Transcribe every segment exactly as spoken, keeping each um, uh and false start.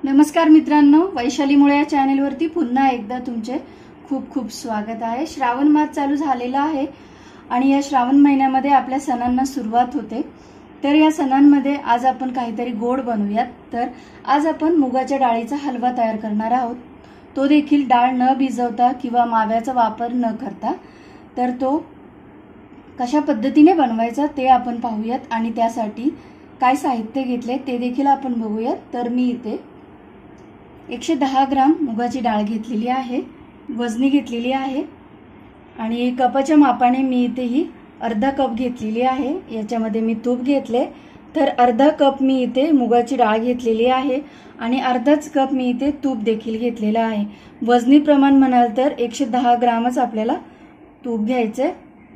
नमस्कार मित्रांनो, वैशाली मुळे या चॅनलवरती पुन्हा एकदा तुमचे खूप खूप स्वागत आहे। श्रावण मास चालू झालेला आहे आणि या श्रावण महिन्यामध्ये आपल्या सणांना सुरुवात होते। तर या सणांमध्ये आज आपण काहीतरी गोड बनवूयात। तर आज आपण मुगाच्या डाळीचा हलवा तयार करणार आहोत, तो देखील डाळ न भिजवता किंवा माव्याचा वापर न करता। तर तो कशा पद्धतीने बनवायचा ते आपण पाहूयात आणि त्यासाठी काय साहित्य घेतले ते देखील आपण बघूयात। तर मी इथे एकशे दहा ग्राम मुगाची डाळ घेतलेली आहे, वजनी घेतलेली आहे आणि कपाच्या मापाने मी इथे ही अर्धा कप घेतलेली आहे। याच्यामध्ये मी तूप घेतले, तर अर्धा कप मी इथे मुगाची डाळ घेतलेली आहे आणि अर्धाच कप मी इथे तूप देखील घेतलेला आहे। वजनी प्रमाण म्हणाल तर एकशे दहा ग्रामच आपल्याला तूप घ्यायचे।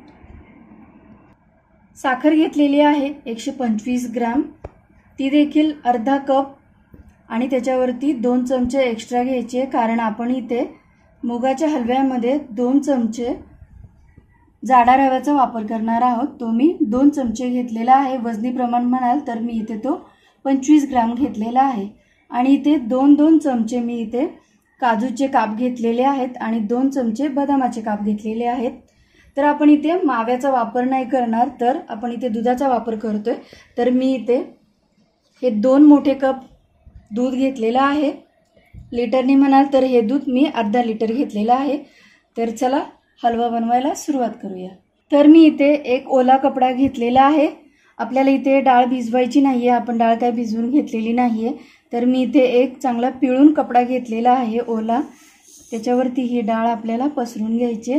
साखर घेतलेली आहे एकशे पंचवीस ग्राम, ती देखील अर्धा कप आणि त्याच्यावरती दोन चमचे एक्स्ट्रा घ्यायचे, कारण आपण इथे मुगाच्या हलव्यामध्ये दोन चमचे जाडा रव्याचा वापर करणार आहोत। तो मी दोन चमचे घेतलेला आहे। वजनी प्रमाण म्हणाल तर मी इथे तो पंचवीस ग्राम घेतलेला आहे आणि इथे दोन दोन चमचे मी इथे काजूचे काप घेतलेले आहेत आणि दोन चमचे बदामाचे काप घेतलेले आहेत। तर आपण इथे माव्याचा वापर नाही करणार, तर आपण इथे दुधाचा वापर करतोय। तर मी इथे हे दोन मोठे कप दूध घेतलेलं आहे, लिटरनी म्हणाल तर हे दूध मी अर्धा लिटर घेतलेलं आहे। तर चला हलवा बनवायला सुरुवात करूया। तर मी इथे एक ओला कपडा घेतलेला आहे। आपल्याला इथे डाळ भिजवायची नाहीये, आपण डाळ काय भिजवून घेतलेली नाहीये। तर मी इथे एक चांगला पिळून कपडा घेतलेला आहे ओला, त्याच्यावरती ही डाळ आपल्याला पसरून घ्यायची।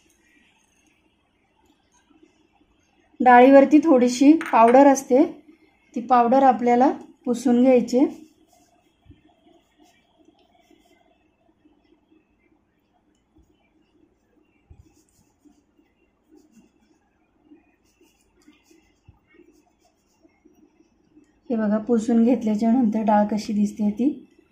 डाळीवरती थोडीशी पावडर असते, ती पावडर आपल्याला पुसून घ्यायची। हे बघा, पुसून घेतल्याच्या नंतर डाळ कशी दिसते ती।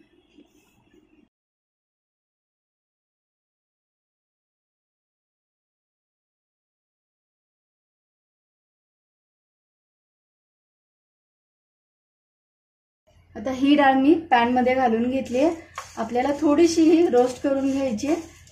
आता ही डाळ मी पॅन मध्ये घालून घेतली आहे। आपल्याला थोडीशी ही रोस्ट करून घ्यायची,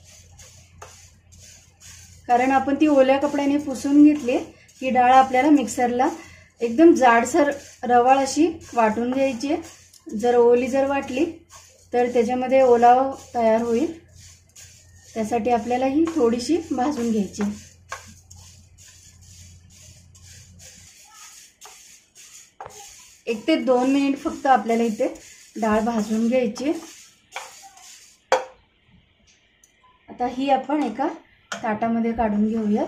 कारण आपण ती ओल्या कपड्याने पुसून घेतली। ही डाळ आपल्याला मिक्सरला एकदम जाडसर रवाळ अशी वाटून घ्यायची। जर ओली जर वाटली तर त्याच्यामध्ये ओलावा तयार होईल, त्यासाठी आपल्याला ही थोडीशी भाजून घ्यायची। एक ते दोन मिनिट फक्त आपल्याला इथे डाळ भाजून घ्यायची। आता ही आपण एका ताटामध्ये काढून घेऊया।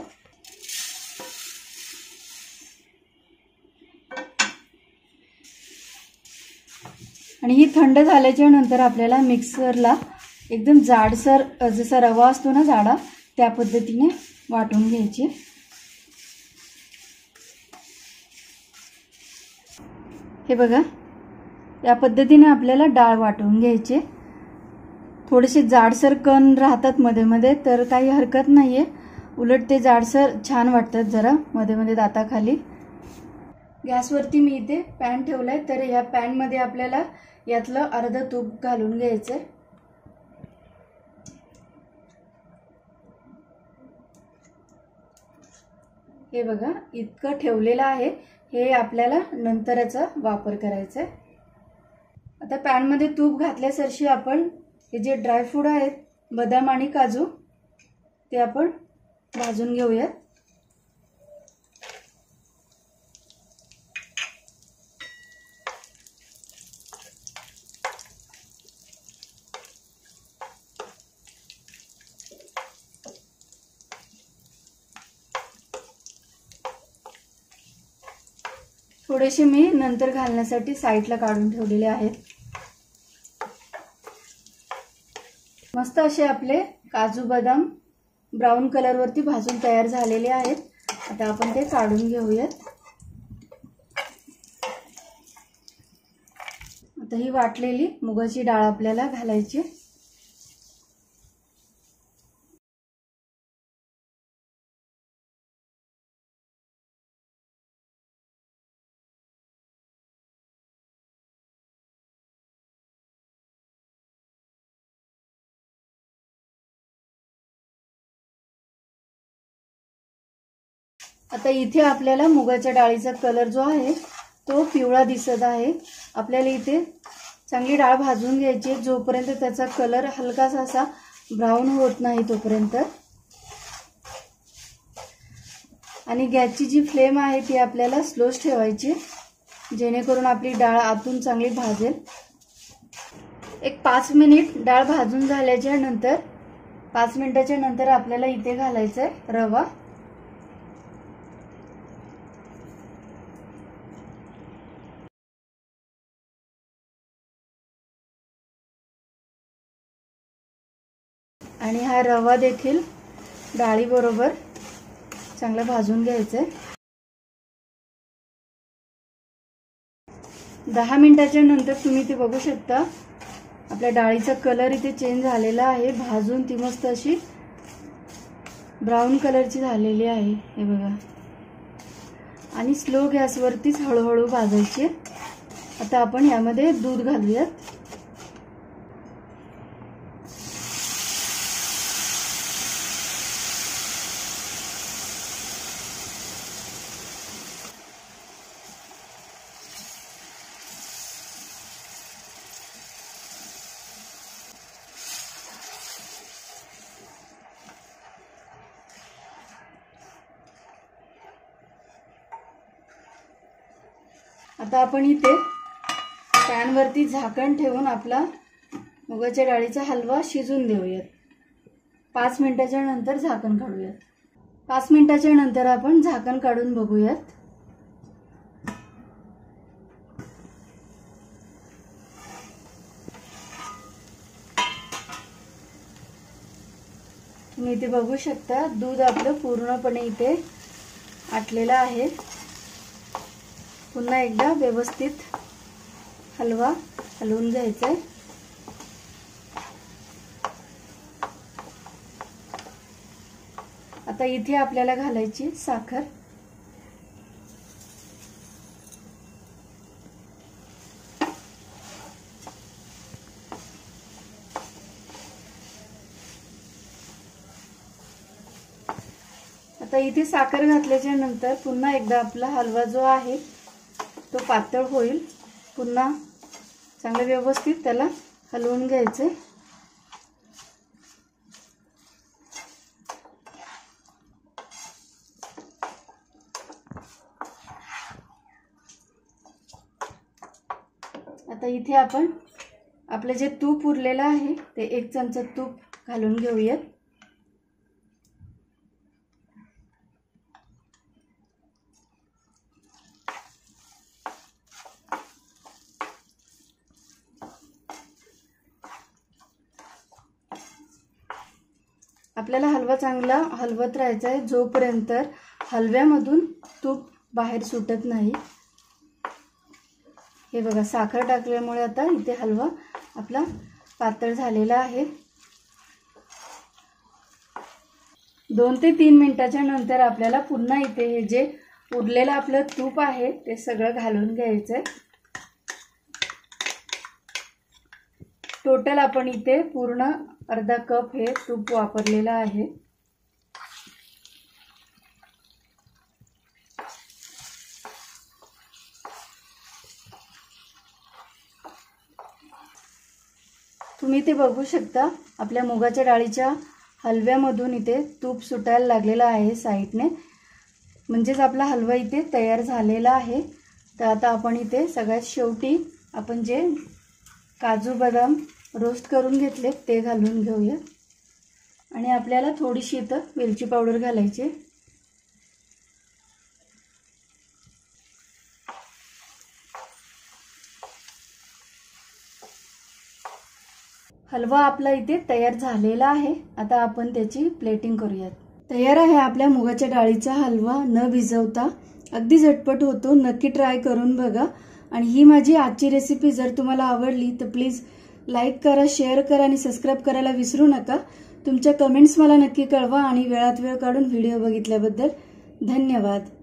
आणि ही थंड झाल्याच्या नंतर आपल्याला मिक्सरला एकदम जाडसर जसा रवा असतो ना जाडा, त्या पद्धतीने वाटून घ्यायची। हे बघा, या पद्धतीने आपल्याला डाळ वाटून घ्यायची। थोडेसे जाडसर कण राहतात मध्ये मध्ये, तर काही हरकत नाहीये, उलट ते जाडसर छान वाटतात जरा मध्ये मध्ये दाताखाली। गॅसवरती मी इथे पॅन ठेवलाय, तर या पॅन मध्ये आपल्याला यातलं अर्ध तूप घालून घ्यायचंय। हे बघा, इतकं ठेवलेलं आहे, हे आपल्याला नंतरचा वापर करायचा आहे। आता पॅन मध्ये तूप घातल्यासरशी आपण हे जे ड्रायफ्रूट आहेत, बदाम आणि काजू, ते आपण भाजून घेऊयात। थोडेसे मी नंतर घालण्यासाठी साईडला काढून ठेवलेले आहेत। मस्त असे आपले काजू बदाम ब्राऊन कलर वरती भाजून तयार झालेले आहेत। आता आपण ते काढून घेऊयात। आता ही वाटलेली मुगाची डाळ आपल्याला घालायची। आता इथे आपल्याला मुगाच्या डाळीचा कलर जो आहे तो पिवळा दिसत आहे। आपल्याला इथे चांगली डाळ भाजून घ्यायची जोपर्यंत त्याचा कलर हलकासा असा ब्राऊन होत नाही तोपर्यंत। आणि गॅसची जी फ्लेम आहे ती आपल्याला स्लोच ठेवायची जेणेकरून आपली डाळ आतून चांगली भाजेल। एक पाच मिनिट डाळ भाजून झाल्याच्या नंतर पाच मिनिटाच्या नंतर आपल्याला इथे घालायचा आहे रवा। आणि हा रवा देखील डाळी बरोबर चांगला भाजून घ्यायचा आहे। दहा मिनिटाच्या नंतर तुम्ही ते बघू शकता आपल्या डाळीचा कलर इथे चेंज झालेला आहे। भाजून ती मस्त अशी ब्राऊन कलरची झालेली आहे हे बघा। आणि स्लो गॅसवरतीच हळूहळू भाजायची। आता आपण यामध्ये दूध घालूयात। आता आपण इथे पॅन वरती झाकण ठेवून आपला मुगाच्या डाळीचा हलवा शिजून देऊयात। पाच मिनिटाच्या नंतर झाकण काढूयात। पाच मिनिटाच्या नंतर आपण झाकण काढून बघूयात। तुम्ही इथे बघू शकता दूध आपलं पूर्णपणे इथे आटलेलं आहे। पुन्हा एकदा व्यवस्थित हलवा हलवून घ्यायचा आहे। आता इथे आपल्याला घालायची साखर। आता इथे साखर घातल्याच्या नंतर पुन्हा एकदा आपला हलवा जो आहे तो पातळ होईल। पुन्हा चांगलं व्यवस्थित त्याला हलवून घ्यायचे। आता इथे आपण आपले जे तूप उरलेलं आहे ते एक चमचा तूप घालून घेऊयात। आपल्याला हलवा चांगला हलवत राहायचा आहे जोपर्यंत हलव्यामधून तूप बाहेर सुटत नाही। हे बघा साखर टाकल्यामुळे आता इथे हलवा आपला पातळ झालेला आहे। दोन ते तीन मिनिटाच्या नंतर आपल्याला पुन्हा इथे हे जे उरलेलं आपलं तूप आहे ते सगळं घालून घ्यायचंय। टोटल आपण इथे पूर्ण अर्धा कप हे तूप वापरलेलं आहे। तुम्ही ते बघू शकता आपल्या मुगाच्या डाळीच्या हलव्यामधून इथे तूप सुटायला लागलेलं आहे साइडने, म्हणजेच आपला हलवा इथे तयार झालेला आहे। तर आता आपण इथे सगळ्यात शेवटी आपण जे काजू बदाम रोस्ट करून घेतले ते घालून घेऊया। आणि आपल्याला थोडीशी इथे वेलची पावडर घालायची। हलवा आपला इथे तयार झालेला आहे। आता आपण त्याची प्लेटिंग करूयात। तयार आहे आपल्या मुगाच्या डाळीचा हलवा न भिजवता, अगदी झटपट होतो। नक्की ट्राय करून बघा। आणि ही माझी आजची रेसिपी जर तुम्हाला आवडली तर प्लीज लाईक करा, शेअर करा आणि सबस्क्राइब करायला विसरू नका। तुमच्या कमेंट्स मला नक्की कळवा आणि वेळात वेळ काढून व्हिडिओ बघितल्याबद्दल धन्यवाद।